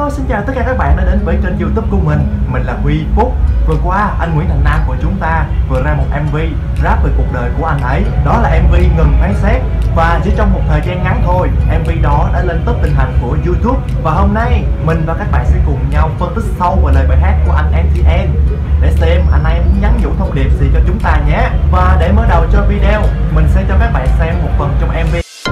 xin chào tất cả các bạn đã đến với kênh YouTube của mình. Mình là Huy Phúc. Vừa qua, anh Nguyễn Thành Nam của chúng ta vừa ra một MV rap về cuộc đời của anh ấy. Đó là MV Ngừng Phán Xét. Và chỉ trong một thời gian ngắn thôi, MV đó đã lên top tình hành của YouTube. Và hôm nay, mình và các bạn sẽ cùng nhau phân tích sâu vào lời bài hát của anh MTN để xem anh ấy muốn nhắn nhủ thông điệp gì cho chúng ta nhé. Và để mở đầu cho video, mình sẽ cho các bạn xem một phần trong MV.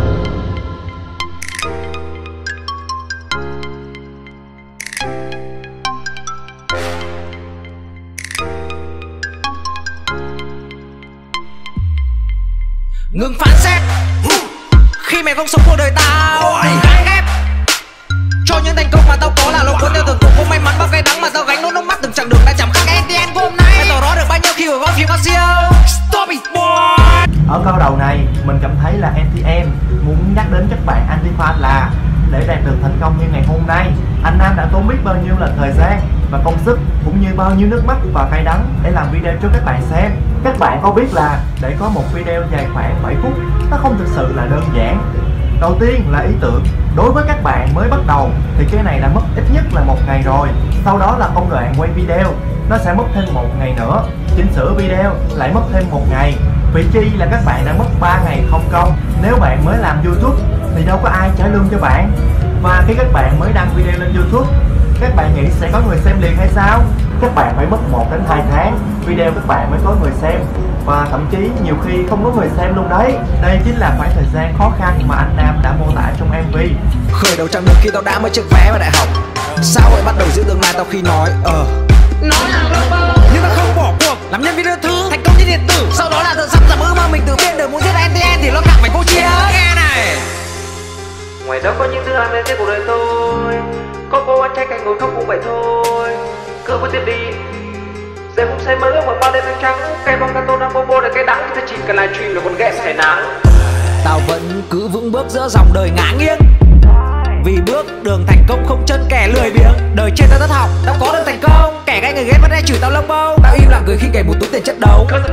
Ngừng phán xét khi mày không sống cuộc đời tao. Gán ghép cho những thành công mà tao có là lỗi cuốn theo tưởng tượng không may mắn bao cái đắng mà tao gánh nốt nước mắt từng chặng đường đã chẳng khác MTN của hôm nay. Mày tỏ rõ được bao nhiêu khi ở góc phim có siêu. Stop it boy. Ở câu đầu này mình cảm thấy là MTN muốn nhắc đến các bạn anti-fan là để đạt được thành công như ngày hôm nay, anh Nam đã tốn biết bao nhiêu là thời gian và công sức cũng như bao nhiêu nước mắt và cay đắng để làm video cho các bạn xem. Các bạn có biết là để có một video dài khoảng 7 phút nó không thực sự là đơn giản. Đầu tiên là ý tưởng. Đối với các bạn mới bắt đầu thì cái này đã mất ít nhất là 1 ngày rồi. Sau đó là công đoạn quay video, nó sẽ mất thêm 1 ngày nữa. Chỉnh sửa video lại mất thêm 1 ngày. Vị chi là các bạn đã mất 3 ngày không công. Nếu bạn mới làm YouTube thì đâu có ai trả lương cho bạn. Và khi các bạn mới đăng video lên YouTube, các bạn nghĩ sẽ có người xem liền hay sao? Các bạn phải mất 1 đến 2 tháng video các bạn mới có người xem. Và thậm chí nhiều khi không có người xem luôn đấy. Đây chính là khoảng thời gian khó khăn mà anh Nam đã mô tả trong MV. Khởi đầu chặng đường khi tao đã mới chiếc vé vào đại học. Sao lại bắt đầu giữ tương lai tao khi nói nói là rapper nhưng tao không bỏ cuộc làm nhân viên đưa thư thành công trên điện tử. Sau đó là thợ sắp giảm ước mơ mình tự biết được muốn giết MTN thì lo cảm phải vô chia. Nghe này, ngoài đó có những thứ ăn lên trên cuộc đời tôi. Có cô anh trai cạnh ngồi khóc cũng vậy thôi. Cứ bước tiếp đi giờ cũng say mơ ước vào bao đêm trắng trắng. Cây bóng gato đang bô để cây đắng thì chỉ cần livestream là con game thể nắng. Tao vẫn cứ vững bước giữa dòng đời ngã nghiêng vì bước đường thành công không chân kẻ lười biếng. Đời trên tao thất học, tao có được thành công. Kẻ gai người ghét vẫn hay chửi tao lông bông. Tao im lặng cười khi kể một túi tiền chất đấu. Từ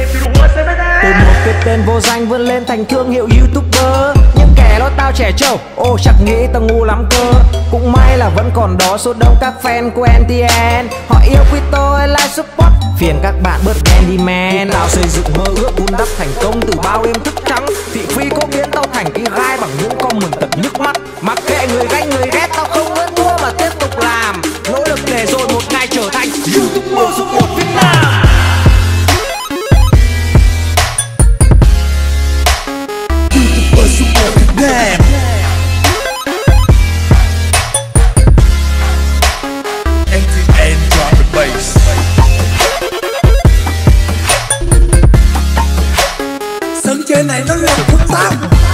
một cái tên vô danh vươn lên thành thương hiệu YouTuber. Những kẻ lo tao trẻ trâu, chắc nghĩ tao ngu lắm cơ. Cũng may là vẫn còn đó số đông các fan của MTN. Họ yêu quý tôi like support. Phiền các bạn bớt ghen đi man. Tao xây dựng mơ ước vun đắp thành công từ bao đêm thức trắng. Thị phi có biến tao thành cái gai bằng những comment tận nhức mắt. Mặc kệ người ganh người ghét tao không muốn thua mà tiếp tục làm. Nỗ lực để rồi một ngày trở thành YouTuber số 1 Việt Nam. YouTuber số 1 Việt Nam. MTN drop the bass. Sân chơi này nó là phức tạp.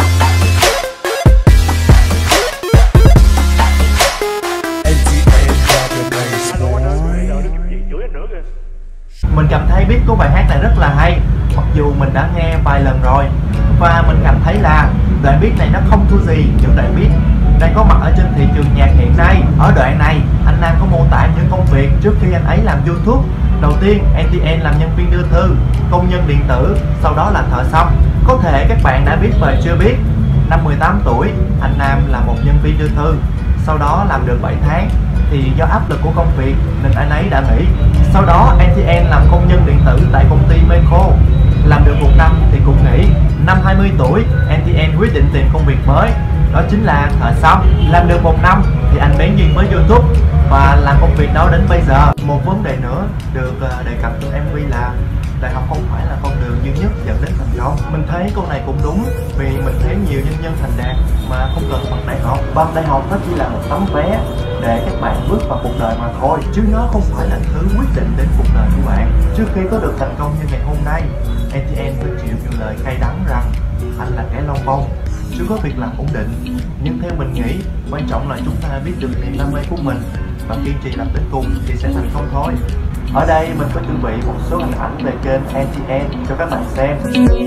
Mình cảm thấy beat của bài hát này rất là hay, mặc dù mình đã nghe vài lần rồi. Và mình cảm thấy là đoạn beat này nó không thua gì những đoạn beat đang có mặt ở trên thị trường nhạc hiện nay. Ở đoạn này, anh Nam có mô tả những công việc trước khi anh ấy làm YouTube. Đầu tiên, MTN làm nhân viên đưa thư, công nhân điện tử, sau đó là thợ xăm. Có thể các bạn đã biết và chưa biết, năm 18 tuổi, anh Nam là một nhân viên đưa thư. Sau đó làm được 7 tháng thì do áp lực của công việc nên anh ấy đã nghỉ. Sau đó MTN làm công nhân điện tử tại công ty Meco, làm được 1 năm thì cũng nghỉ. Năm 20 tuổi, MTN quyết định tìm công việc mới, đó chính là thợ xăm. Làm được 1 năm thì anh bén duyên với YouTube và làm công việc đó đến bây giờ. Một vấn đề nữa được đề cập trong MV là đại học không phải là con đường duy nhất dẫn đến thành công. Mình thấy câu này cũng đúng, vì mình thấy nhiều nhân nhân thành đạt mà không cần bằng đại học. Bằng đại học nó chỉ là một tấm vé để các bạn bước vào cuộc đời mà thôi, chứ nó không phải là thứ quyết định đến cuộc đời của bạn. Trước khi có được thành công như ngày hôm nay, MTN phải chịu những lời cay đắng rằng anh là kẻ lông bông, chưa có việc làm ổn định. Nhưng theo mình nghĩ, quan trọng là chúng ta biết được niềm đam mê của mình và kiên trì làm đến cùng thì sẽ thành công thôi. Ở đây mình có chuẩn bị một số hình ảnh về kênh MTN cho các bạn xem.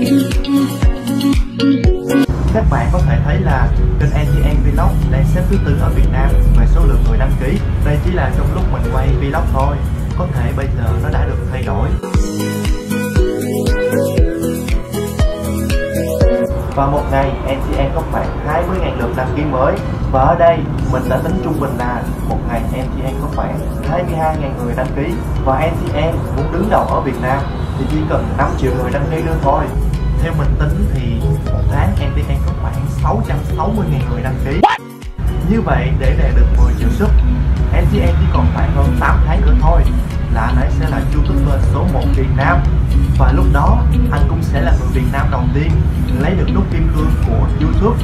Các bạn có thể thấy là kênh MTN Vlog đang xếp thứ 4 ở Việt Nam về số lượng người đăng ký. Đây chỉ là trong lúc mình quay vlog thôi, có thể bây giờ nó đã được thay đổi. Và một ngày MTN có khoảng 20.000 lượt đăng ký mới. Và ở đây mình đã tính trung bình là một ngày MTN có khoảng 22.000 người đăng ký, và MTN muốn đứng đầu ở Việt Nam thì chỉ cần 5 triệu người đăng ký nữa thôi. Theo mình tính thì một tháng MTN có khoảng 660.000 người đăng ký. Như vậy để đạt được 10 triệu sub, MTN chỉ còn khoảng hơn 8 tháng nữa thôi là anh ấy sẽ là YouTuber số 1 Việt Nam. Và lúc đó anh cũng sẽ là người Việt Nam đầu tiên lấy được nút kim cương của YouTube.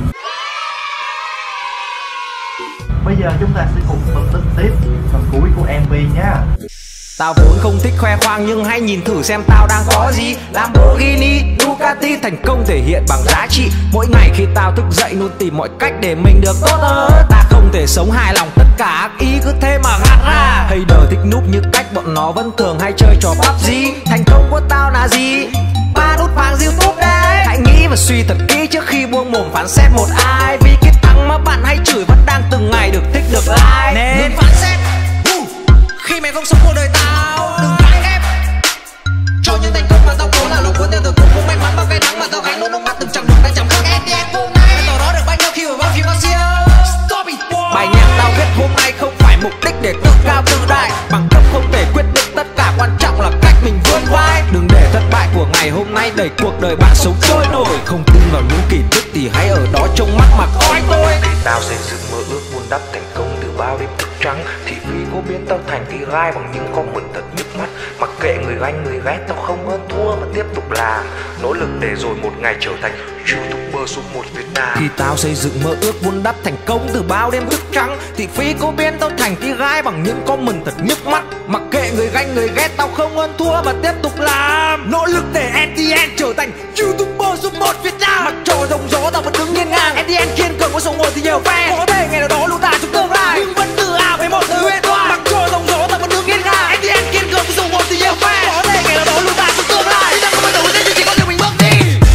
Bây giờ chúng ta sẽ cùng phân tích tiếp phần cuối của MV nha. Tao vốn không thích khoe khoang nhưng hãy nhìn thử xem tao đang có gì. Lamborghini, Ducati, thành công thể hiện bằng giá trị. Mỗi ngày khi tao thức dậy luôn tìm mọi cách để mình được tốt hơn. Ta không thể sống hài lòng tất cả ác ý cứ thế mà gạt ra. Hater thích núp như cách bọn nó vẫn thường hay chơi trò PUBG. Thành công của tao là gì? 3 nút vàng YouTube đấy. Hãy nghĩ và suy thật kỹ trước khi buông mồm phán xét một ai. Vì cái thằng mà bạn hay chửi vẫn đang từng ngày được thích được like. Nên phán xét khi mày không sống cuộc đời tao, đừng gán ghép cho những thành công mà tao cố là lúc cuốn theo từng khúc cũng may mắn bao cái nắng mà tao gánh luôn nước mắt từng chặng đường đã chẳng khác MTN hôm nay mày tỏ đó được bao nhiêu khi mà bao nhiêu nó siêu. Stop it. Bài nhạc tao viết hôm nay không phải mục đích để tự cao tự đại, bằng cấp không thể quyết định tất cả, quan trọng là cách mình vươn vai. Đừng để thất bại của ngày hôm nay đẩy cuộc đời bạn sống trôi nổi. Không tin vào những kỳ tích thì hãy ở đó trông mắt mà coi tôi. Tao xây dựng mơ ước vun đắp thành công từ bao đêm thức trắng. Thị phi cố biến tao thành thi gai bằng những con mực thật nhức mắt. Mặc kệ người ganh người ghét, tao không hơn thua mà tiếp tục làm, nỗ lực để rồi một ngày trở thành YouTuber số 1 Việt Nam. Khi tao xây dựng mơ ước vun đắp thành công từ bao đêm thức trắng, thị phi cố biến tao thành thi gai bằng những con mực thật nhức mắt. Mặc kệ người ganh người ghét, tao không hơn thua mà tiếp tục làm, nỗ lực để MTN trở thành YouTuber số 1 Việt Nam. Mặc cho rồng gió tao vẫn đứng nghiêng ngang, MTN kiên cường có số 1 thì nhiều fan. Có thể ngày nào đó lũ ta trong tương lai nhưng vẫn tự hào với một từ huyền thoại. Mặc cho rồng gió tao vẫn đứng nghiêng ngang, MTN kiên cường có số 1 thì nhiều fan. Có thể ngày nào đó lũ ta trong tương lai nhưng không bắt đầu nên chỉ có điều mình bước đi.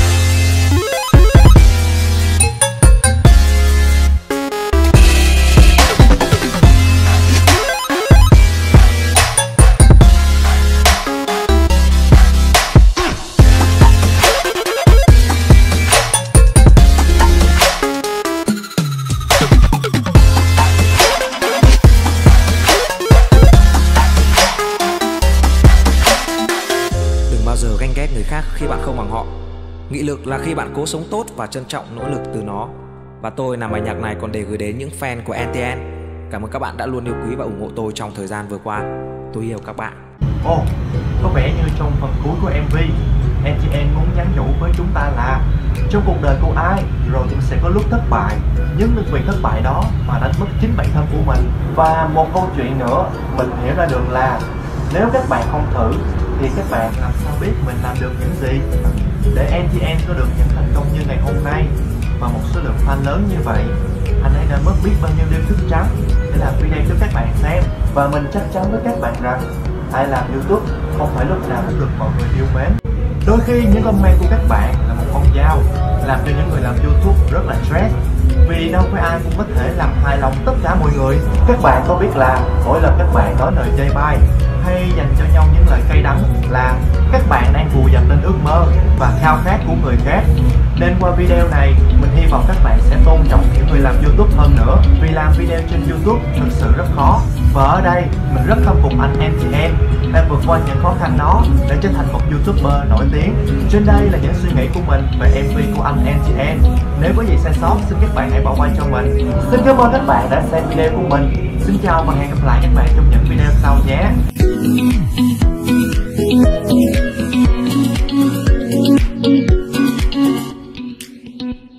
Ganh ghét người khác khi bạn không bằng họ. Nghị lực là khi bạn cố sống tốt và trân trọng nỗ lực từ nó. Và tôi làm bài nhạc này còn để gửi đến những fan của MTN. Cảm ơn các bạn đã luôn yêu quý và ủng hộ tôi trong thời gian vừa qua. Tôi yêu các bạn. Có vẻ như trong phần cuối của MV, MTN muốn nhắn nhủ với chúng ta là trong cuộc đời của ai rồi cũng sẽ có lúc thất bại, nhưng đừng vì thất bại đó mà đánh mất chính bản thân của mình. Và một câu chuyện nữa mình hiểu ra được là nếu các bạn không thử thì các bạn làm sao biết mình làm được những gì. Để MTN có được những thành công như ngày hôm nay và một số lượng fan lớn như vậy, anh ấy đã mất biết bao nhiêu đêm thức trắng để làm video cho các bạn xem. Và mình chắc chắn với các bạn rằng ai làm YouTube không phải lúc nào cũng được mọi người yêu mến. Đôi khi những comment của các bạn là một con dao làm cho những người làm YouTube rất là stress, vì đâu phải ai cũng có thể làm hài lòng tất cả mọi người. Các bạn có biết là mỗi lần các bạn nói lời chê bai hay dành cho nhau những lời cay đắng là các bạn đang vùi dập lên ước mơ và khao khát của người khác. Nên qua video này mình hy vọng các bạn sẽ tôn trọng những người làm YouTube hơn nữa, vì làm video trên YouTube thực sự rất khó. Và ở đây mình rất khâm phục anh MTN đang vượt qua những khó khăn đó để trở thành một YouTuber nổi tiếng. Trên đây là những suy nghĩ của mình về MV của anh MTN. Nếu có gì sai sót xin các bạn hãy bỏ qua cho mình. Xin cảm ơn các bạn đã xem video của mình. Xin chào và hẹn gặp lại các bạn trong những video sau nhé.